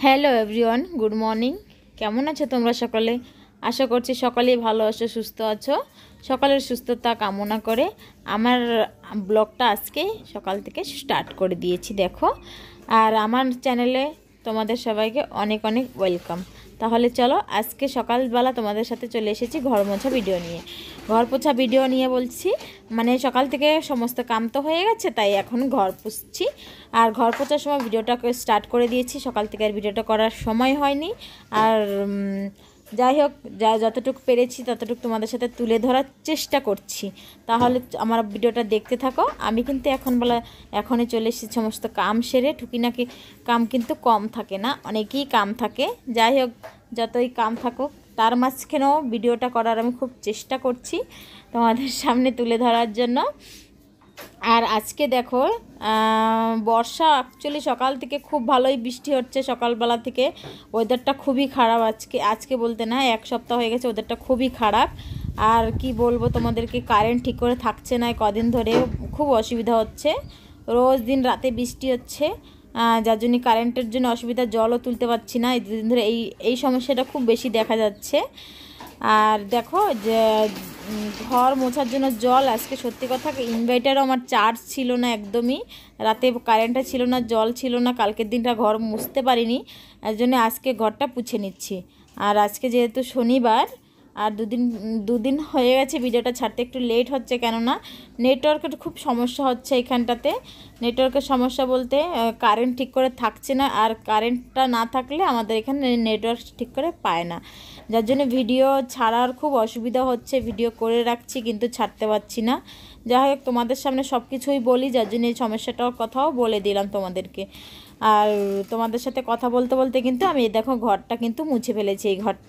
Hello everyone, good morning. কেমন আছো তোমরা সকলে? আশা করছি সকলেই ভালো আছো, সুস্থ আছো। সকালের সুস্থতা কামনা করে আমার ব্লগটা আজকে সকাল থেকে স্টার্ট করে দিয়েছি, দেখো। আর আমার চ্যানেলে তোমাদের সবাইকে অনেক অনেক ওয়েলকাম। তাহলে চলো, আজকে সকালবেলা তোমাদের সাথে চলে এসেছি ঘর মোছা ভিডিও নিয়ে। ঘর পোছা ভিডিও নিয়ে বলছি, মানে সকাল থেকে সমস্ত কাম তো হয়ে গেছে, তাই এখন ঘর পুছছি। আর ঘর পোছার সময় ভিডিওটাকে স্টার্ট করে দিয়েছি, সকাল থেকে আর ভিডিওটা করার সময় হয়নি। আর যাই হোক, যতটুকু পেরেছি ততটুকু তোমাদের সাথে তুলে ধরার চেষ্টা করছি। তাহলে আমার ভিডিওটা দেখতে থাকো। আমি কিন্তু এখনই চলে এসেছি সমস্ত কাম সেরে। টুকিনাকি কাম কিন্তু কম থাকে না, অনেকই কাম থাকে। যাই হোক, যতই কাম থাকুক তার মাঝখানেও ভিডিওটা করার আমি খুব চেষ্টা করছি তোমাদের সামনে তুলে ধরার জন্য। আর আজকে দেখো, বর্ষা অ্যাকচুয়ালি সকাল থেকে খুব ভালোই বৃষ্টি হচ্ছে। সকালবেলা থেকে ওয়েদারটা খুবই খারাপ। আজকে বলতে না, এক সপ্তাহ হয়ে গেছে ওয়েদারটা খুবই খারাপ। আর কি বলবো তোমাদেরকে, কারেন্ট ঠিক করে থাকছে না কদিন ধরে, খুব অসুবিধা হচ্ছে। রোজ দিন রাতে বৃষ্টি হচ্ছে, যার জন্য কারেন্টের জন্য অসুবিধা, জলও তুলতে পারছি না। এই দুদিন ধরে এই সমস্যাটা খুব বেশি দেখা যাচ্ছে। আর দেখো যে ঘর মোছার জন্য জল, আজকে সত্যি কথা ইনভার্টারও আমার চার্জ ছিল না একদমই। রাতে কারেন্টটা ছিল না, জল ছিল না, কালকের দিনটা ঘর মুছতে পারিনি। এর জন্য আজকে ঘরটা পুছে নিচ্ছি। আর আজকে যেহেতু শনিবার, আর দুদিন হয়ে গেছে ভিডিওটা ছাড়তে একটু লেট হচ্ছে, কেননা নেটওয়ার্কের খুব সমস্যা হচ্ছে এখানটাতে। নেটওয়ার্কের সমস্যা বলতে কারেন্ট ঠিক করে থাকছে না, আর কারেন্টটা না থাকলে আমাদের এখানে নেটওয়ার্ক ঠিক করে পায় না, যার জন্য ভিডিও ছাড়ার খুব অসুবিধা হচ্ছে। ভিডিও করে রাখছি কিন্তু ছাড়তে পারছি না। যাই হোক, তোমাদের সামনে সব কিছুই বলি, যার জন্য এই সমস্যাটার কথাও বলে দিলাম তোমাদেরকে। আর তোমাদের সাথে কথা বলতে বলতে কিন্তু আমি দেখো ঘরটা কিন্তু মুছে ফেলেছি।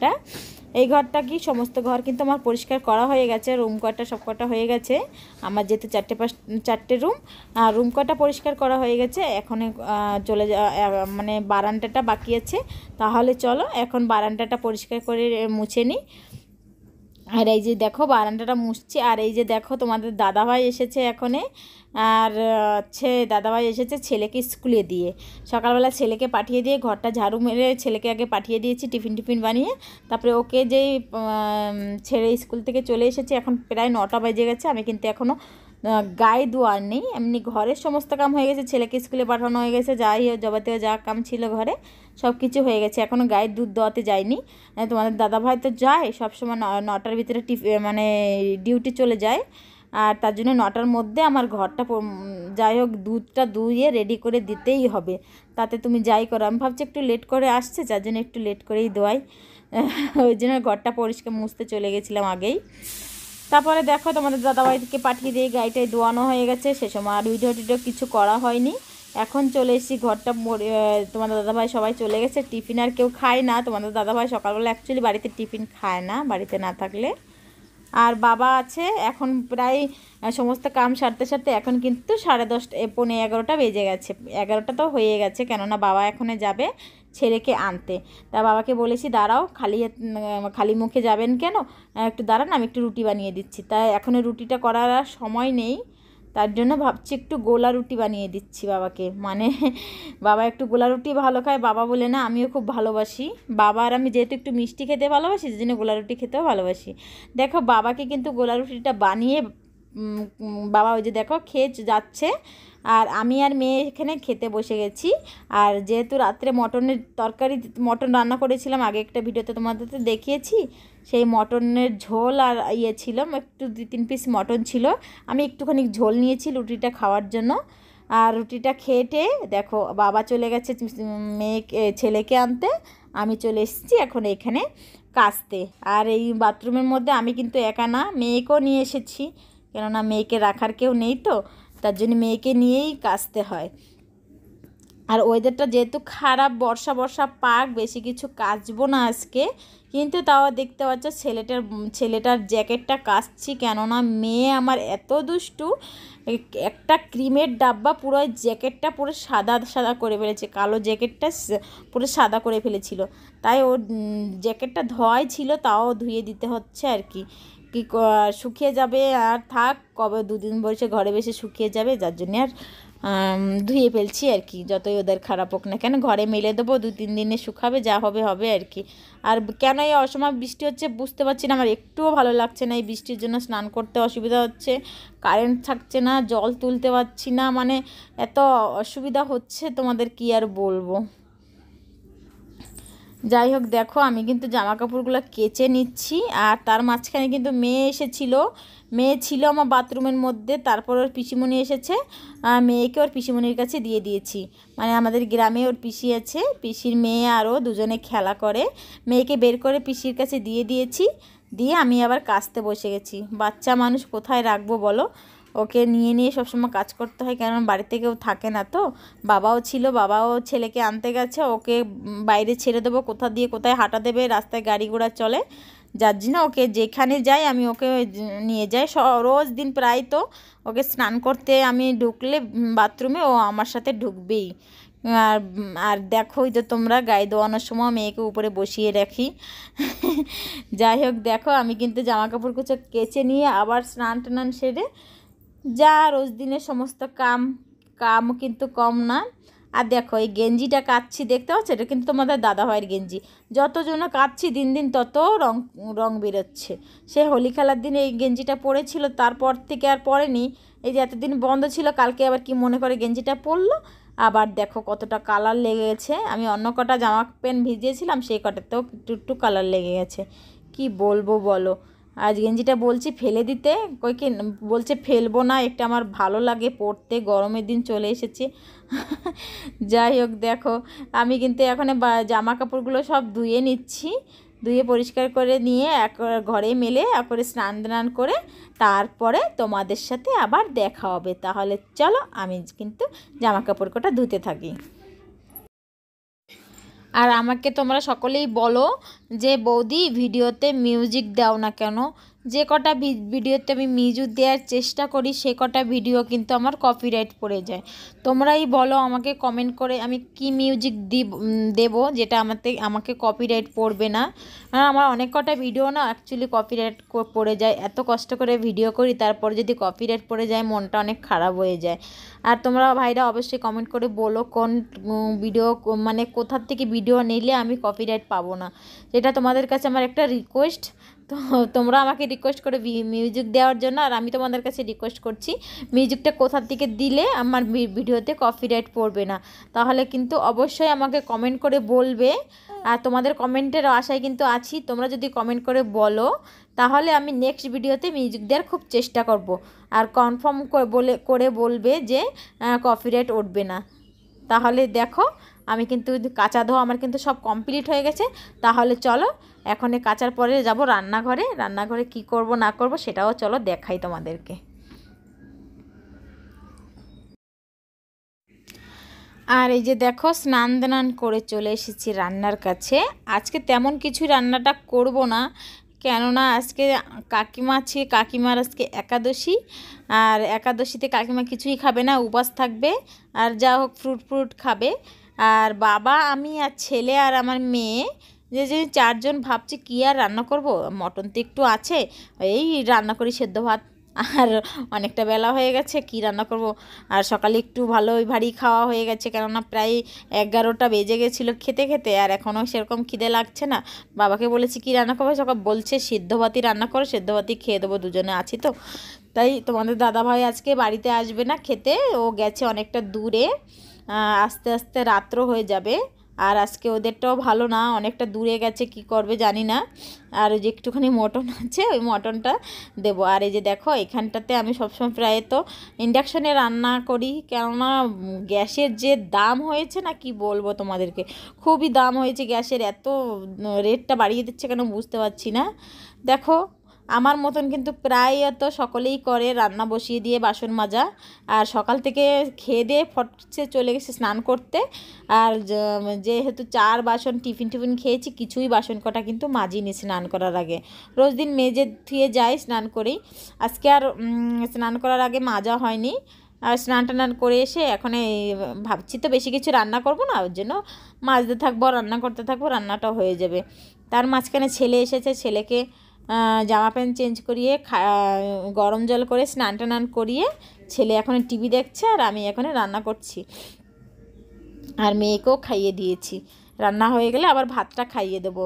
এই ঘরটা কি সমস্ত ঘর কিন্তু আমার পরিষ্কার করা হয়ে গেছে। রুম কয়টা সব কটা হয়ে গেছে আমার, যেহেতু চারটে রুম, আর রুম কয়টা পরিষ্কার করা হয়ে গেছে। এখন চলে মানে বারান্দাটা বাকি আছে। তাহলে চলো এখন বারান্দাটা পরিষ্কার করে মুছে নিই। আর এই যে দেখো বারান্দাটা মুছছি। আর এই যে দেখো তোমাদের দাদাভাই এসেছে এখনে। আর দাদাভাই এসেছে ছেলেকে স্কুলে দিয়ে, সকালবেলা ছেলেকে পাঠিয়ে দিয়ে ঘরটা ঝাড়ু মেরে ছেলেকে আগে পাঠিয়ে দিয়েছি টিফিন বানিয়ে। তারপরে ওকে যেই ছেড়ে স্কুল থেকে চলে এসেছি, এখন প্রায় 9টা বেজে গেছে। আমি কিন্তু এখনও গায়ে ধোয়ার নেই, এমনি ঘরের সমস্ত কাম হয়ে গেছে। ছেলেকে স্কুলে পাঠানো হয়ে গেছে, যাবতীয় যা কাম ছিল ঘরে সব কিছু হয়ে গেছে। এখনও গায়ে দুধ দেওয়াতে যায়নি। তোমাদের দাদাভাই তো যায় সবসময় 9টার ভিতরে মানে ডিউটি চলে যায়। আর তার জন্য 9টার মধ্যে আমার ঘরটা, যাই হোক, দুধটা দুইয়ে রেডি করে দিতেই হবে। তাতে তুমি যাই করো, আমি ভাবছি একটু লেট করে আসছে, যার জন্য একটু লেট করেই দোয়াই। ওই জন্য ঘরটা পরিষ্কার মুছতে চলে গেছিলাম আগেই। তারপরে দেখো তোমাদের দাদাভাইকে পাঠিয়ে দিয়ে গাড়িটায় ধোয়ানো হয়ে গেছে। সে সময় আর ভিডিও কিছু করা হয়নি। এখন চলে এসেছি ঘরটা, তোমাদের দাদাভাই সবাই চলে গেছে। টিফিন আর কেউ খায় না। তোমাদের দাদাভাই সকালবেলা অ্যাকচুয়ালি বাড়িতে টিফিন খায় না, বাড়িতে না থাকলে। আর বাবা আছে। এখন প্রায় সমস্ত কাম সারতে সারতে এখন কিন্তু 10:30, 11:15 বেজে গেছে। 11টা তো হয়ে গেছে, কেননা বাবা এখানে যাবে ছেলেকে আনতে। তা বাবাকে বলেছি দাঁড়াও, খালি মুখে যাবেন কেন, একটু দাঁড়ান, আমি একটু রুটি বানিয়ে দিচ্ছি। তাই এখনও রুটিটা করার আর সময় নেই, তার জন্য ভাবছি একটু গোলা রুটি বানিয়ে দিচ্ছি বাবাকে। মানে বাবা একটু গোলা রুটি ভালো খায়, বাবা বলে না, আমিও খুব ভালোবাসি। বাবা আর আমি যেহেতু একটু মিষ্টি খেতে ভালোবাসি, সেই জন্য গোলা রুটি খেতেও ভালোবাসি। দেখো বাবাকে কিন্তু গোলা রুটিটা বানিয়ে বাবা ওই যে দেখো খেয়ে যাচ্ছে। আর আমি আর মেয়ে এখানে খেতে বসে গেছি। আর যেহেতু রাত্রে মটন রান্না করেছিলাম, আগে একটা ভিডিওতে তোমাদের তো দেখিয়েছি, সেই মটনের ঝোল আর ছিল, একটু 2-3 পিস মটন ছিল। আমি একটুখানি ঝোল নিয়েছি রুটিটা খাওয়ার জন্য। আর রুটিটা খেয়ে দেখো বাবা চলে গেছে ছেলেকে আনতে, আমি চলে এসেছি এখন এখানে কাচতে। আর এই বাথরুমের মধ্যে আমি কিন্তু একা না, মেয়েকেও নিয়ে এসেছি, কেননা মেয়েকে রাখার কেউ নেই, তো তার জন্য মেয়েকে নিয়েই কাচতে হয়। আর ওয়েদারটা যেহেতু খারাপ, বর্ষা পাক, বেশি কিছু কাচবো না আজকে। কিন্তু তাও দেখতে পাচ্ছ ছেলেটার জ্যাকেটটা কাচছি, কেননা মেয়ে আমার এত দুষ্টু, একটা ক্রিমের ডাব্বা পুরো জ্যাকেটটা পুরো সাদা করে ফেলেছে, কালো জ্যাকেটটা পুরো সাদা করে ফেলেছিল। তাই ওর জ্যাকেটটা ধোয়াই ছিল, তাও ধুয়ে দিতে হচ্ছে আর কি। শুকিয়ে যাবে আর থাক, কবে 2 দিন বসে ঘরে বসে শুকিয়ে যাবে, যার জন্যে আর ধুয়ে ফেলছি আর কি, যতই ওদের খারাপ হোক না কেন। ঘরে মেলে দেবো, 2-3 দিনে শুকাবে, যা হবে হবে আর কি। আর কেন এই অসময় বৃষ্টি হচ্ছে বুঝতে পারছি না, আমার একটুও ভালো লাগছে না। এই বৃষ্টির জন্য স্নান করতে অসুবিধা হচ্ছে, কারেন্ট থাকছে না, জল তুলতে পারছি না, মানে এত অসুবিধা হচ্ছে তোমাদের কি আর বলবো। যাই হোক, দেখো আমি কিন্তু জামা কাপড়গুলো কেচে নিচ্ছি। আর তার মাঝখানে কিন্তু মেয়ে ছিল আমার বাথরুমের মধ্যে। তারপর ওর পিসিমণি এসেছে, মেয়েকে ওর পিসিমণির কাছে দিয়ে দিয়েছি। মানে আমাদের গ্রামে ওর পিসি আছে, পিসির মেয়ে আরও দুজনে খেলা করে। মেয়েকে বের করে পিসির কাছে দিয়ে দিয়েছি, দিয়ে আমি আবার কাচতে বসে গেছি। বাচ্চা মানুষ কোথায় রাখবো বলো, ওকে নিয়ে নিয়ে সবসময় কাজ করতে হয়, কারণ বাড়িতে কেউ থাকে না তো। বাবাও ছিল, বাবাও ছেলেকে আনতে গেছে, ওকে বাইরে ছেড়ে দেবো, কোথা দিয়ে কোথায় হাঁটা দেবে, রাস্তায় গাড়ি ঘোড়া চলে, যার জন্য ওকে যেখানে যাই আমি ওকে নিয়ে যাই রোজ দিন। প্রায় তো ওকে স্নান করতে আমি ঢুকলে বাথরুমে ও আমার সাথে ঢুকবেই। আর আর দেখোই তো তোমরা, গায়ে দোয়ানোর সময় মেয়েকে উপরে বসিয়ে রাখি। যাই হোক, দেখো আমি কিন্তু জামা কাপড় কুচো কেচে নিয়ে আবার স্নান টান সেরে যা রোজ দিনের সমস্ত কাম কিন্তু কম না। আর দেখো এই গেঞ্জিটা কাচ্ছি, দেখতে পাচ্ছ, এটা কিন্তু তোমাদের দাদাভাইয়ের গেঞ্জি। যতজন কাচ্ছি দিন দিন তত রং বেরোচ্ছে। সে হোলি খেলার দিনে এই গেঞ্জিটা পরেছিল, তারপর থেকে আর পরেনি। এই যে এতদিন বন্ধ ছিল, কালকে আবার কি মনে করে গেঞ্জিটা পরলো। আবার দেখো কতটা কালার লেগে গেছে। আমি অন্য কটা জামা প্যান্ট ভিজিয়েছিলাম, সেই কটাতেও একটু কালার লেগে গেছে। কি বলবো বলো। আজ গেঞ্জিটা বলছি ফেলে দিতে, কই বলছে ফেলবো না, একটা আমার ভালো লাগে পরতে, গরমের দিন চলে এসেছে। যাই হোক, দেখো আমি কিন্তু এখন জামা কাপড়গুলো সব ধুয়ে নিচ্ছি, ধুয়ে পরিষ্কার করে নিয়ে ঘরে মেলে একবারে স্নান করে তারপরে তোমাদের সাথে আবার দেখা হবে। তাহলে চলো আমি কিন্তু জামা কাপড় কটা ধুতে থাকি। আর আমাকে তোমরা সকলেই বলো যে বৌদি ভিডিওতে মিউজিক দাও না কেন। যে কটা ভিডিওতে আমি মিউজিক দেওয়ার চেষ্টা করি, সে কটা ভিডিও কিন্তু আমার কপিরাইট পড়ে যায়। তোমরাই বলো আমাকে কমেন্ট করে আমি কি মিউজিক দেবো যেটা আমাকে কপিরাইট পড়বে না। আমার অনেক কটা ভিডিও না অ্যাকচুয়ালি কপিরাইট পড়ে যায়। এত কষ্ট করে ভিডিও করি, তারপর যদি কপিরাইট পড়ে যায় মনটা অনেক খারাপ হয়ে যায়। আর তোমরা ভাইরা অবশ্যই কমেন্ট করে বলো কোন ভিডিও, মানে কোথার থেকে ভিডিও নিলে আমি কপিরাইট পাবো না। এটা তোমাদের কাছে আমার একটা রিকোয়েস্ট। তো তোমরা আমাকে রিকোয়েস্ট করে মিউজিক দেওয়ার জন্য, আর আমি তোমাদের কাছে রিকোয়েস্ট করছি মিউজিকটা কোথার থেকে দিলে আমার ভিডিওতে কপিরাইট পড়বে না। তাহলে কিন্তু অবশ্যই আমাকে কমেন্ট করে বলবে। আর তোমাদের কমেন্টের আশায় কিন্তু আছি। তোমরা যদি কমেন্ট করে বলো তাহলে আমি নেক্সট ভিডিওতে মিউজিক দেওয়ার খুব চেষ্টা করব। আর কনফার্ম করে বলবে যে কপিরাইট উঠবে না। তাহলে দেখো আমি কিন্তু কাঁচা ধোয়া আমার কিন্তু সব কমপ্লিট হয়ে গেছে। তাহলে চলো এখন কাচার পরে যাব রান্নাঘরে কি করব না করব সেটাও চলো দেখাই তোমাদেরকে। আর এই যে দেখো স্নান দান করে চলে এসেছি রান্নার কাছে। আজকে তেমন কিছু রান্নাটা করব না, কেননা আজকে কাকিমার আজকে একাদশী। আর একাদশীতে কাকিমা কিছুই খাবে না, উপবাস থাকবে। আর যা হোক ফ্রুট খাবে। আর বাবা, আমি আর ছেলে আর আমার মেয়ে, যে 4 জন ভাবছি কী আর রান্না করব। মটন তো একটু আছে, এই রান্না করি সেদ্ধ ভাত। আর অনেকটা বেলা হয়ে গেছে, কি রান্না করব। আর সকালে একটু ভালোই ভারী খাওয়া হয়ে গেছে, কেননা প্রায় 11টা বেজে গেছিলো খেতে খেতে, আর এখনও সেরকম খিদে লাগছে না। বাবাকে বলেছি কি রান্না করবো, সকাল বলছে সিদ্ধ ভাতই রান্না করো, সিদ্ধ ভাতই খেয়ে দেবো, দুজনে আছি তো। তাই তোমাদের দাদাভাই আজকে বাড়িতে আসবে না খেতে, ও গেছে অনেকটা দূরে। আস্তে আস্তে রাত্র হয়ে যাবে। আর আজকে ওদেরটাও ভালো না, অনেকটা দূরে গেছে, কি করবে জানি না। আর ওই যে একটুখানি মটন আছে, ওই মটনটা দেবো। আর এই যে দেখো এখানটাতে আমি সবসময় প্রায় তো ইন্ডাকশানে রান্না করি, কেননা গ্যাসের যে দাম হয়েছে না, কি বলবো তোমাদেরকে, খুবই দাম হয়েছে গ্যাসের। এত রেটটা বাড়িয়ে দিচ্ছে কেন বুঝতে পারছি না। দেখো আমার মতন কিন্তু প্রায় তো সকলেই করে, রান্না বসিয়ে দিয়ে বাসন মাজা। আর সকাল থেকে খেয়ে দিয়ে ফটসে চলে গেছে স্নান করতে। আর যেহেতু 4 বাসন টিফিন খেয়েছি, কিছুই বাসন কটা কিন্তু মাজিনি স্নান করার আগে। রোজ দিন মেজে ধুয়ে যাই স্নান করেই, আজকে আর স্নান করার আগে মাজা হয়নি। আর স্নান টান করে এসে এখন ভাবছি তো বেশি কিছু রান্না করব না, ওর জন্য মাজতে থাকবো, রান্না করতে থাকবো, রান্নাটা হয়ে যাবে। তার মাঝখানে ছেলে এসেছে, ছেলেকে জামা প্যান্ট চেঞ্জ করিয়ে গরম জল করে স্নান টান করিয়ে ছেলে এখন টিভি দেখছে, আর আমি এখানে রান্না করছি। আর মেয়েকেও খাইয়ে দিয়েছি, রান্না হয়ে গেলে আবার ভাতটা খাইয়ে দেবো।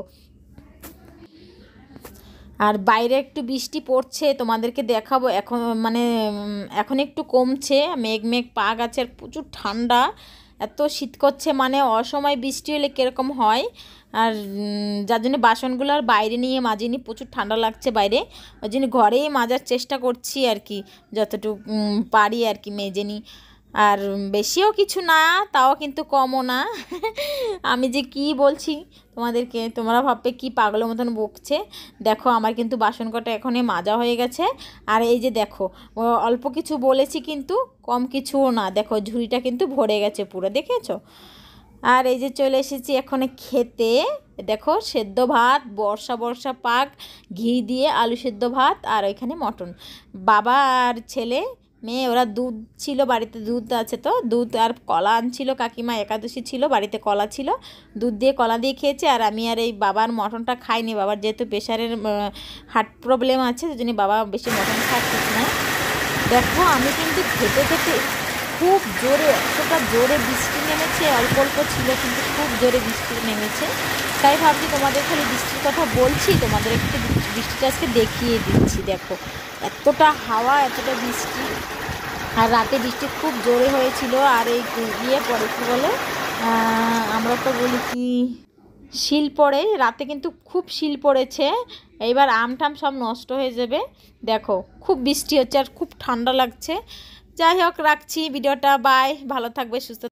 আর বাইরে একটু বৃষ্টি পড়ছে, তোমাদেরকে দেখাবো। এখন একটু কমছে, মেঘ মেঘ পাক আছে, আর প্রচুর ঠান্ডা, এত শীত করছে, মানে অসময় বৃষ্টি হলে কীরকম হয়। আর যার জন্য বাসনগুলো আর বাইরে নিয়ে মাজিনি, প্রচুর ঠান্ডা লাগছে বাইরে, ওই জন্য ঘরেই মাজার চেষ্টা করছি আর কি, যতটুকু পারি আর কি মেজে নিই। আর বেশিও কিছু না, তাও কিন্তু কমও না। আমি যে কি বলছি তোমাদেরকে, তোমরা ভাববে কি পাগলের মতন বকছে। দেখো আমার কিন্তু বাসন কটা এখনই মাজা হয়ে গেছে। আর এই যে দেখো, অল্প কিছু বলেছি কিন্তু কম কিছুও না, দেখো ঝুড়িটা কিন্তু ভরে গেছে পুরো, দেখেছো। আর এই যে চলে এসেছি এখন খেতে। দেখো সেদ্ধ ভাত, বর্ষা বর্ষা পাক, ঘি দিয়ে আলু সেদ্ধ ভাত, আর ওইখানে মটন। বাবা আর ছেলে মেয়ে ওরা দুধ ছিল বাড়িতে, দুধ আছে তো, দুধ আর কলা আনছিল, কাকিমা একাদশী ছিল বাড়িতে, কলা ছিল, দুধ দিয়ে কলা দিয়ে খেয়েছে। আর আমি আর এই বাবার মটনটা খাইনি, বাবার যেহেতু প্রেশারের হার্ট প্রবলেম আছে, সেজন্য বাবা বেশি মটন খাচ্ছিস না। দেখো আমি কিন্তু খেতে খেতে খুব জোরে, এতটা জোরে বৃষ্টি নেমেছে, অল্প অল্প ছিল কিন্তু খুব জোরে বৃষ্টি নেমেছে। তাই ভাবছি তোমাদের খালি বৃষ্টির কথা বলছি, তোমাদের একটু বৃষ্টিটা আজকে দেখিয়ে দিচ্ছি। দেখো এতটা হাওয়া, এতটা বৃষ্টি, আর রাতে বৃষ্টি খুব জোরে হয়েছিল। আর এই পরে কী বলে, আমরা তো বলি কি, শিল পড়ে, রাতে কিন্তু খুব শিল পড়েছে। এইবার আম টাম সব নষ্ট হয়ে যাবে। দেখো খুব বৃষ্টি হচ্ছে আর খুব ঠান্ডা লাগছে। যাই হোক রাখছি ভিডিওটা, বাই, ভালো থাকবে, সুস্থ